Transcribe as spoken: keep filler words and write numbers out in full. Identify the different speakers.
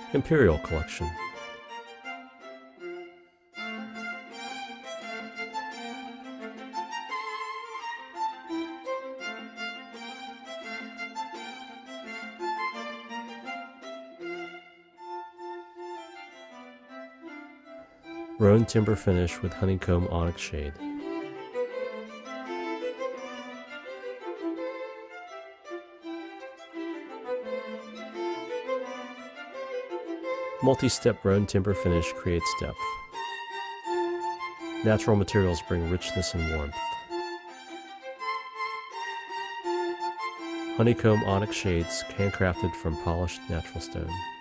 Speaker 1: Imperial Collection. Roan timber finish with honeycomb onyx shade. Multi-step roan timber finish creates depth. Natural materials bring richness and warmth. Honeycomb onyx shades handcrafted from polished natural stone.